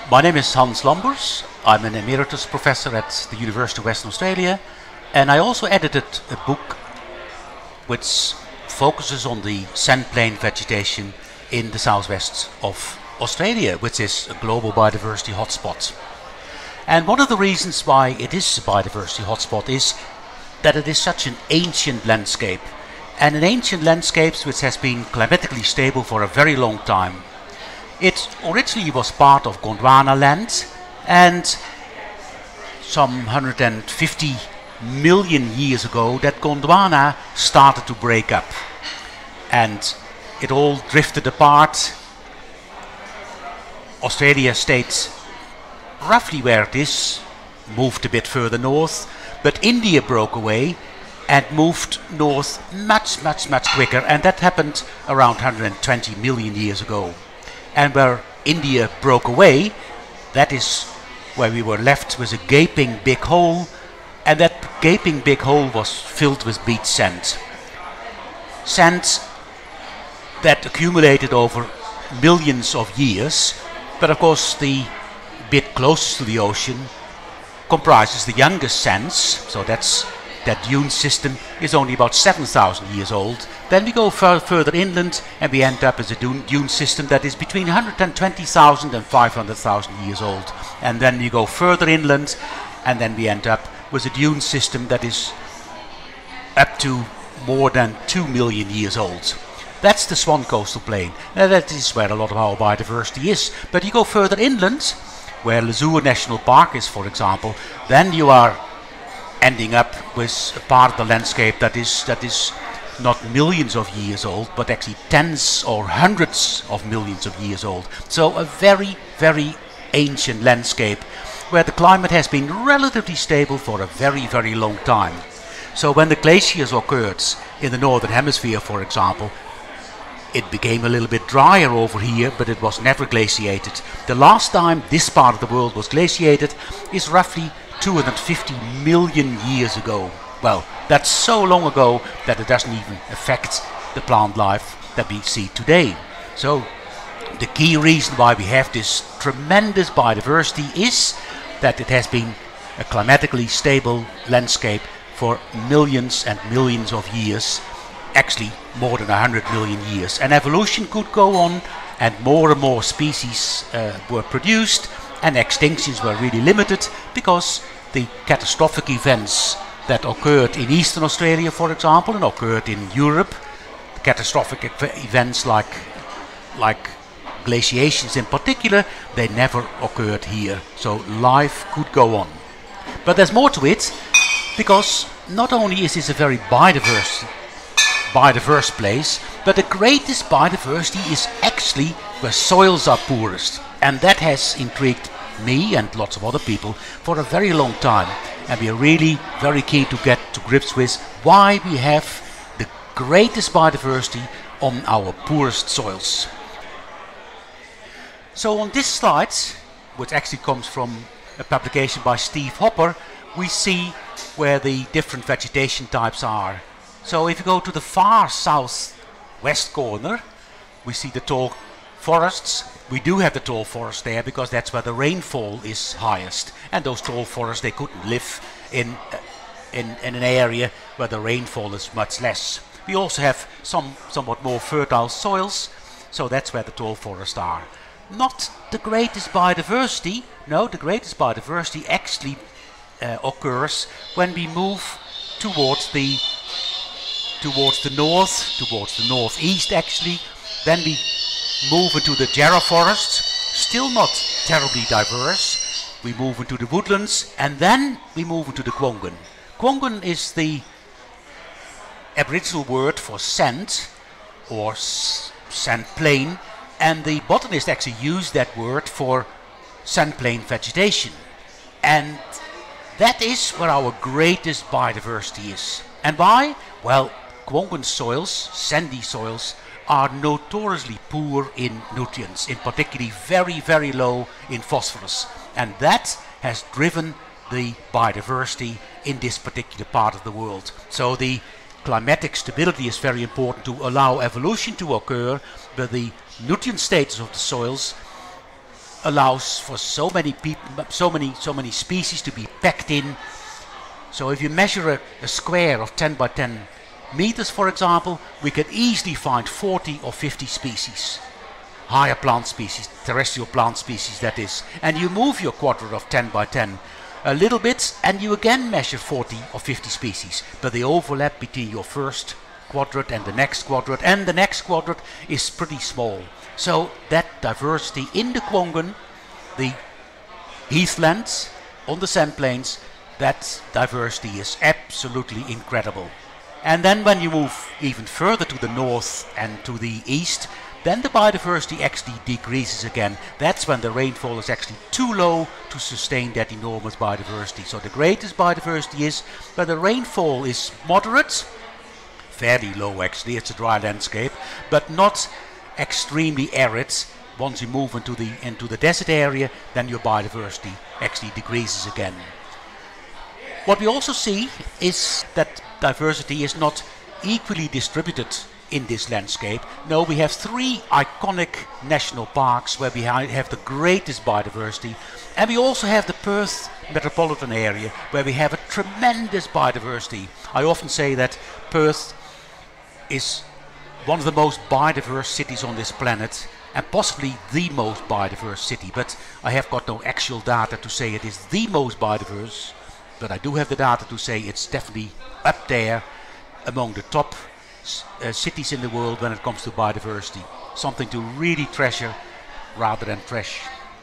My name is Hans Lambers. I'm an emeritus professor at the University of Western Australia, and I also edited a book which focuses on the sand plain vegetation in the southwest of Australia, which is a global biodiversity hotspot. And one of the reasons why it is a biodiversity hotspot is that it is such an ancient landscape, and an ancient landscape which has been climatically stable for a very long time. It originally was part of Gondwana land, and some 150 million years ago that Gondwana started to break up, and it all drifted apart. Australia stayed roughly where it is, moved a bit further north, but India broke away and moved north much quicker, and that happened around 120 million years ago. And where India broke away, that is where we were left with a gaping big hole, and that gaping big hole was filled with beach sand. Sand that accumulated over millions of years, but of course the bit closest to the ocean comprises the youngest sands, so that dune system is only about 7,000 years old. Then we go further inland and we end up as a dune system that is between 120,000 and 500,000 years old. And then we go further inland and then we end up with a dune system that is up to more than 2 million years old. That's the Swan Coastal Plain. Now that is where a lot of our biodiversity is. But you go further inland, where Lezoor National Park is, for example, then you are ending up with a part of the landscape that is not millions of years old, but actually tens or hundreds of millions of years old. So a very ancient landscape where the climate has been relatively stable for a very long time. So when the glaciers occurred in the northern hemisphere, for example, it became a little bit drier over here, but it was never glaciated. The last time this part of the world was glaciated is roughly 250 million years ago. Well, that's so long ago that it doesn't even affect the plant life that we see today. So the key reason why we have this tremendous biodiversity is that it has been a climatically stable landscape for millions and millions of years, actually more than 100 million years. And evolution could go on, and more species were produced, and extinctions were really limited because the catastrophic events that occurred in Eastern Australia, for example, and occurred in Europe, catastrophic events like glaciations in particular, they never occurred here. So life could go on. But there's more to it, because not only is this a very biodiverse place, but the greatest biodiversity is actually where soils are poorest. And that has intrigued me and lots of other people for a very long time. And we are really very keen to get to grips with why we have the greatest biodiversity on our poorest soils. So on this slide, which actually comes from a publication by Steve Hopper, we see where the different vegetation types are. So if you go to the far southwest corner, we see the tall forests. We do have the tall forest there because that's where the rainfall is highest, and those tall forests, they couldn't live in an area where the rainfall is much less. We also have somewhat more fertile soils, so that's where the tall forests are. Not the greatest biodiversity. No, the greatest biodiversity actually occurs when we move towards the north, towards the northeast actually. Then we move into the Jarrah forest, still not terribly diverse. We move into the woodlands, and then we move into the Kwongan. Kwongan is the Aboriginal word for sand, or sand plain, and the botanists actually use that word for sand plain vegetation. And that is where our greatest biodiversity is. And why? Well, Kwongan soils, sandy soils, are notoriously poor in nutrients, in particularly very low in phosphorus. And that has driven the biodiversity in this particular part of the world. So the climatic stability is very important to allow evolution to occur, but the nutrient status of the soils allows for so many people, so many species to be packed in. So if you measure a square of 10 by 10 meters, for example, we can easily find 40 or 50 species. Higher plant species, terrestrial plant species that is. And you move your quadrant of 10 by 10 a little bit and you again measure 40 or 50 species. But the overlap between your first quadrant and the next quadrant is pretty small. So that diversity in the Kwongan, the heathlands on the sand plains, that diversity is absolutely incredible. And then when you move even further to the north and to the east, then the biodiversity actually decreases again. That's when the rainfall is actually too low to sustain that enormous biodiversity. So the greatest biodiversity is when the rainfall is moderate, fairly low actually, it's a dry landscape, but not extremely arid. Once you move into the desert area, then your biodiversity actually decreases again. What we also see is that diversity is not equally distributed in this landscape. No, we have 3 iconic national parks where we have the greatest biodiversity, and we also have the Perth metropolitan area where we have a tremendous biodiversity. I often say that Perth is one of the most biodiverse cities on this planet, and possibly the most biodiverse city, but I have got no actual data to say it is the most biodiverse, but I do have the data to say it's definitely up there among the top cities in the world when it comes to biodiversity. Something to really treasure rather than trash.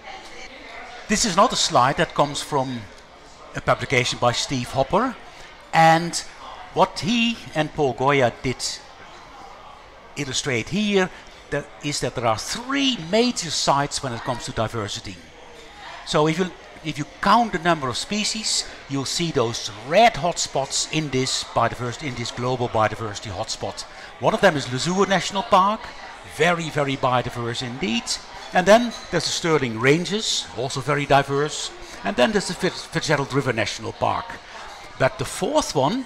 This is another slide that comes from a publication by Steve Hopper, and what he and Paul Goya did illustrate here is that there are 3 major sites when it comes to diversity. So if you count the number of species, you'll see those red hotspots in this biodiversity, in this global biodiversity hotspot. One of them is Lezoor National Park, very, very biodiverse indeed. And then there's the Stirling Ranges, also very diverse. And then there's the Fitzgerald River National Park. But the 4th one,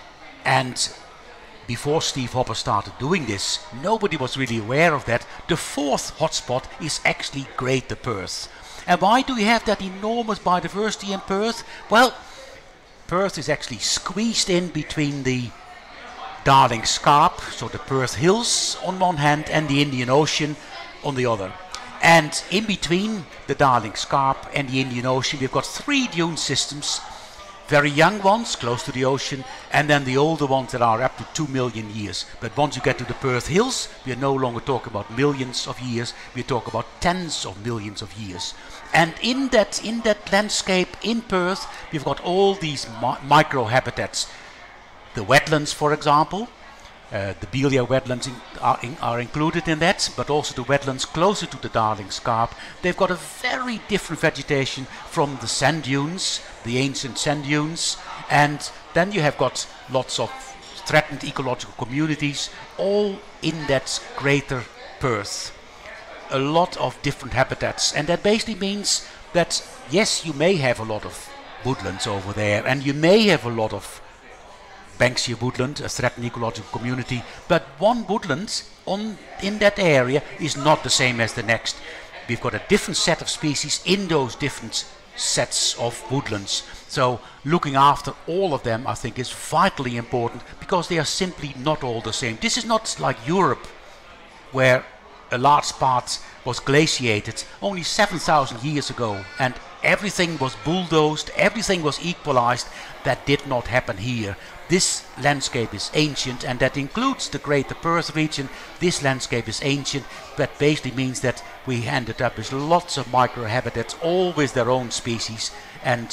and before Steve Hopper started doing this, nobody was really aware of that. The 4th hotspot is actually Greater Perth. And why do we have that enormous biodiversity in Perth? Well, Perth is actually squeezed in between the Darling Scarp, so the Perth Hills on one hand, and the Indian Ocean on the other. And in between the Darling Scarp and the Indian Ocean, we've got 3 dune systems. Very young ones, close to the ocean, and then the older ones that are up to 2 million years. But once you get to the Perth Hills, we are no longer talking about millions of years, we talk about tens of millions of years. And in that landscape in Perth, we've got all these micro-habitats. The wetlands, for example, the Belia wetlands are included in that, but also the wetlands closer to the Darling Scarp. They've got a very different vegetation from the sand dunes, the ancient sand dunes, and then you have got lots of threatened ecological communities, all in that Greater Perth. A lot of different habitats, and that basically means that yes, you may have a lot of woodlands over there, and you may have a lot of Banksia woodland, a threatened ecological community, but one woodland in that area is not the same as the next. We've got a different set of species in those different sets of woodlands. So looking after all of them, I think, is vitally important, because they are simply not all the same. This is not like Europe, where a large part was glaciated only 7,000 years ago and everything was bulldozed, everything was equalized. That did not happen here. This landscape is ancient, and that includes the Greater Perth region. This landscape is ancient. That basically means that we ended up with lots of microhabitats, all with their own species, and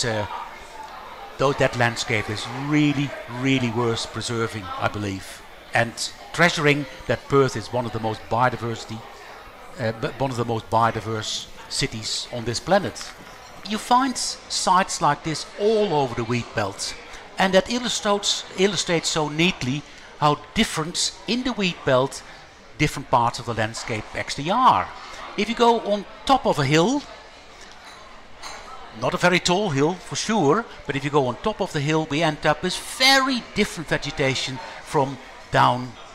though that landscape is really, really worth preserving, I believe, and treasuring that Perth is one of the most biodiverse cities on this planet. You find sites like this all over the wheat belt, and that illustrates so neatly how different in the wheat belt different parts of the landscape actually are. If you go on top of a hill, not a very tall hill for sure, but if you go on top of the hill, we end up with very different vegetation from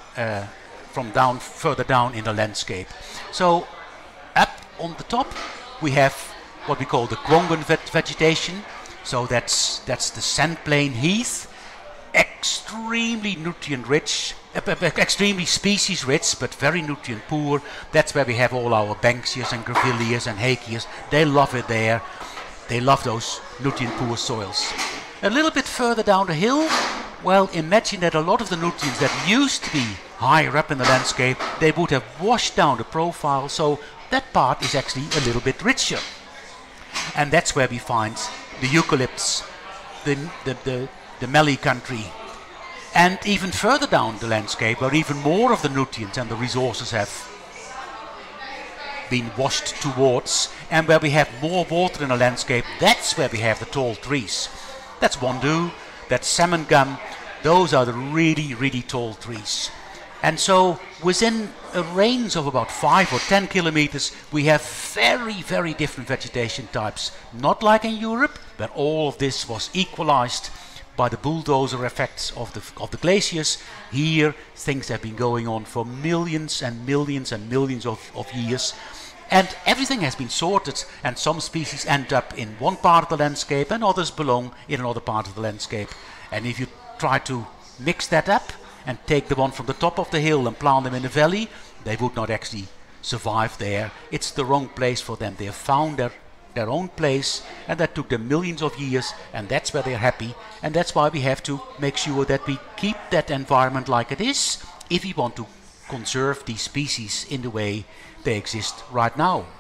further down in the landscape. So up on the top we have what we call the Kwangan vegetation. So that's the sandplain heath, extremely nutrient rich, extremely species rich, but very nutrient poor. That's where we have all our Banksias and Grevilleas and Hakeas. They love it there. They love those nutrient poor soils. A little bit further down the hill, well, imagine that a lot of the nutrients that used to be higher up in the landscape, they would have washed down the profile, so that part is actually a little bit richer. And that's where we find the eucalypts, the mallee country, and even further down the landscape where even more of the nutrients and the resources have been washed towards, and where we have more water in the landscape, that's where we have the tall trees. That's Wandoo, that's salmon gum, those are the really, really tall trees. And so within a range of about 5 or 10 kilometers, we have very, very different vegetation types. Not like in Europe, where all of this was equalized by the bulldozer effects of the glaciers. Here, things have been going on for millions and millions and millions of years. And everything has been sorted, and some species end up in one part of the landscape and others belong in another part of the landscape. And if you try to mix that up and take the one from the top of the hill and plant them in the valley, they would not actually survive there. It's the wrong place for them. They have found their own place, and that took them millions of years, and that's where they're happy. And that's why we have to make sure that we keep that environment like it is if we want to conserve these species in the way they exist right now.